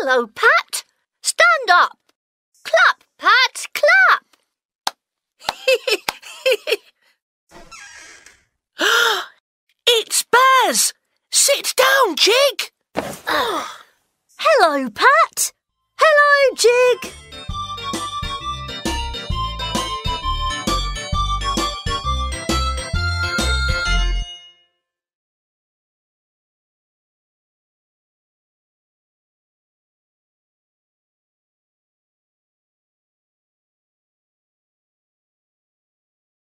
Hello, Pat. Stand up. Clap, Pat, clap. It's Baz! Sit down, Jig! Hello, Pat. Hello, Jig.